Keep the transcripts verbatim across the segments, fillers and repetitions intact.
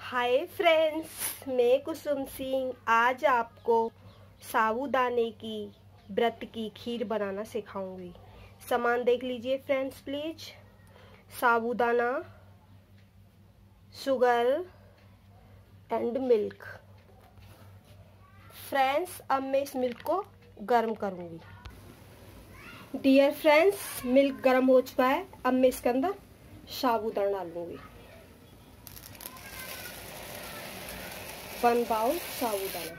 Hi friends, मैं कुसुम सिंह आज आपको साबूदाने की व्रत की खीर बनाना सिखाऊंगी। सामान देख लीजिए फ्रेंड्स प्लीज। साबूदाना, शुगर एंड मिल्क। फ्रेंड्स, अब मैं इस मिल्क को गर्म करूंगी। डियर फ्रेंड्स, मिल्क गर्म हो चुका है। अब मैं इसके अंदर साबूदाना डालूंगी। वन बाउल साबूदाना।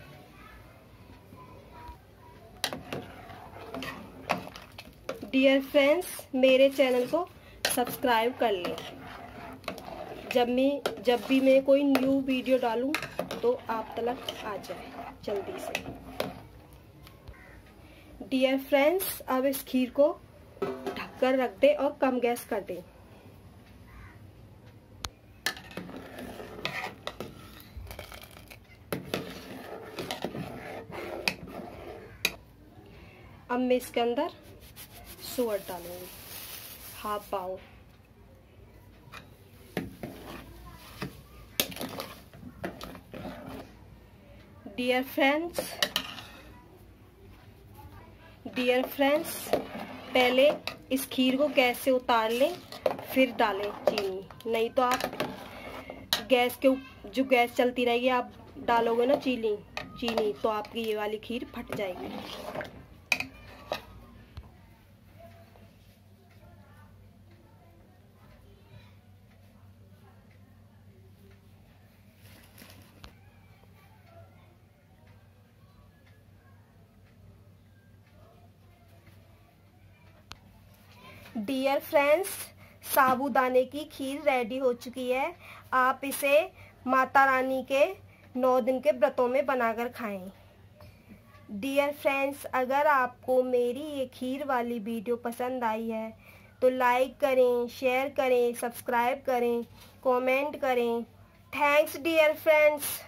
डियर फ्रेंड्स, मेरे चैनल को सब्सक्राइब कर लें। जब मैं जब भी मैं कोई न्यू वीडियो डालूं तो आप तक आ जाए जल्दी से। डियर फ्रेंड्स, अब इस खीर को ढककर रख दें और कम गैस कर दें। अब मैं इसके अंदर शुगर डालूंगी, half bowl. Dear friends dear friends पहले इस खीर को गैस से उतार लें, फिर डालें चीनी। नहीं तो आप गैस के जो गैस चलती रहेगी, आप डालोगे ना चीनी चीनी तो आपकी ये वाली खीर फट जाएगी। डियर फ्रेंड्स, साबूदाने की खीर रेडी हो चुकी है। आप इसे माता रानी के नौ दिन के व्रतों में बनाकर खाएं। डियर फ्रेंड्स, अगर आपको मेरी ये खीर वाली वीडियो पसंद आई है तो लाइक करें, शेयर करें, सब्सक्राइब करें, कमेंट करें। Thanks dear friends.